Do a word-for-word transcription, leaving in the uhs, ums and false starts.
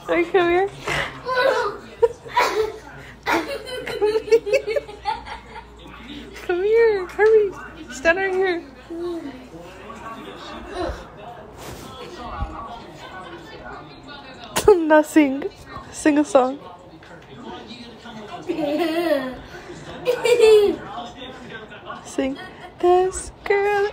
Alright, come here. Come here, hurry. Stand right here. Now sing. Sing a song. Sing. This girl